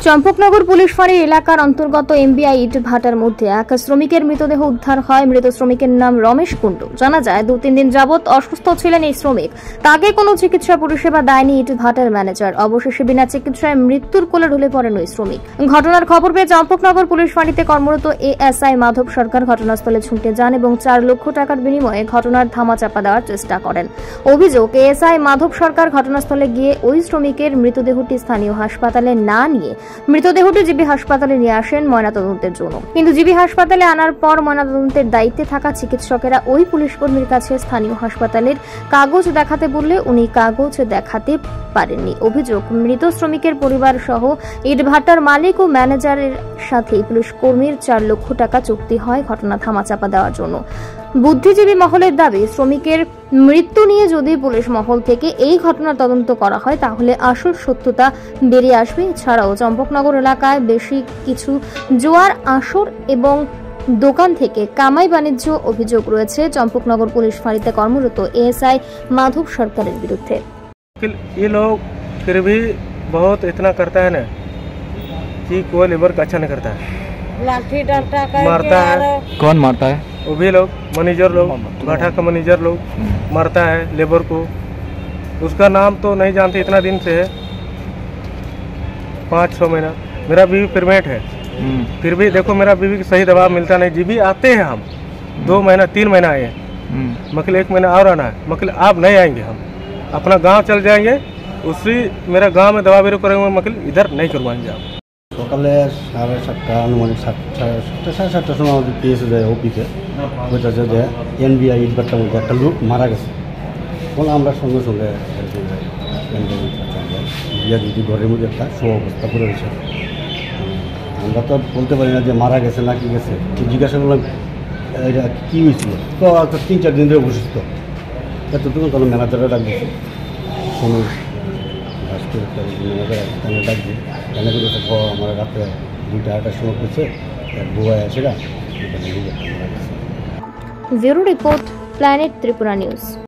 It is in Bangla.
চম্পকনগর পুলিশ ফাঁড়ি এলাকার অন্তর্গত এমবিআই ইট ভাটার মধ্যে এক শ্রমিকের মৃতদেহ উদ্ধার হয়। মৃত শ্রমিকের নাম রমেশ কুণ্ডু। জানা যায় 2-3 দিন যাবৎ অসুস্থ ছিলেন এই শ্রমিক। তাকে কোনো চিকিৎসা পরিষেবা দেয়নি ইট ভাটার ম্যানেজার। অবশেষে বিনা চিকিৎসায় মৃত্যুর কোলে ঢলে পড়েন ওই শ্রমিক। ঘটনার খবর পেয়ে চম্পকনগর পুলিশ ফাঁড়িতে কর্মরত এএসআই মাধব সরকার ঘটনাস্থলে ছুটে যান এবং 4 লক্ষ টাকার বিনিময়ে ঘটনার ধামাচাপা দেওয়ার চেষ্টা করেন। অভিযোগ, এএসআই মাধব সরকার ঘটনাস্থলে গিয়ে ওই শ্রমিকের মৃতদেহটি স্থানীয় হাসপাতালে না নিয়ে মৃতদেহটি জিবি হাসপাতালে নিয়ে আসেন ময়নাতদন্তের জন্য। কিন্তু জিবি হাসপাতালে আনার পর ময়নাতদন্তের দায়িত্বে থাকা চিকিৎসকেরা ওই পুলিশ কর্মীর কাছে স্থানীয় হাসপাতালের কাগজ দেখাতে বললে উনি কাগজ দেখাতে পারেননি। অভিযোগ, মৃত শ্রমিকের পরিবার সহ ইটভাটার মালিক ও ম্যানেজারের সাথে পুলিশ কর্মীর 4 লক্ষ টাকা চুক্তি হয় ঘটনা ধামাচাপা দেওয়ার জন্য। বুদ্ধিজীবী মহলের দাবি, শ্রমিকের মৃত্যু নিয়ে যদি পুলিশ মহল থেকে এই ঘটনার তদন্ত করা হয় তাহলে আসল সত্যতা বেরিয়ে আসবে। এছাড়াও চম্পকনগর এলাকায় বেশি কিছু জোয়ার আসর এবং দোকান থেকে কামাই বাণিজ্য অভিযোগ রয়েছে চম্পকনগর পুলিশ ফাঁড়িতে কর্মরত এএসআই মাধব সরকারের বিরুদ্ধে। ये लोग फिर भी बहुत इतना करता है ना कि कोई लेबर का अच्छा नहीं करता है, लाठी डंडा मारता है। कौन मारता है? वो भी लोग मैनेजर लोग, भाटा का मैनेजर लोग मारता है लेबर को। उसका नाम तो नहीं जानते, इतना दिन से है 5-6 महीना। मेरा बीवी परमेंट है, फिर भी देखो मेरा बीवी को सही दवा मिलता नहीं। जी भी आते हैं हम 2 महीना 3 महीना आए हैं, मतलब 1 महीना और आना है, मतलब आप नहीं आएंगे, हम अपना गांव चल जाएंगे। उसी मेरा गांव में दवा बेरो करेंगे, मतलब इधर नहीं करवाएंगे आप। সকালে 7:30 আনুমানিক 7:30 সময় আমাদের পেয়েছে যায় অফিসে, বলতেছে যে এনবিআই ইটভাটার মধ্যে একটা লোক মারা গেছে। বলে আমরা সঙ্গে সঙ্গে বিয়া দিদি ঘরের মধ্যে একটা শো অবস্থা করে রয়েছে। আমরা তো বলতে পারি না যে মারা গেছে না কি গেছে। জিজ্ঞাসা করলাম এটা কী হয়েছিল, তো 3-4 দিন ধরে অসুস্থ। এতটুকু তখন ম্যানেজাররা ডাক দিচ্ছে, শ্রমিক ম্যানেজার ডাক দিই কেন করেছে, আমার রাত্রে 2টা-2টার সময় করছে, বুয়া এসেরা। Bureau report, Planet Tripura news.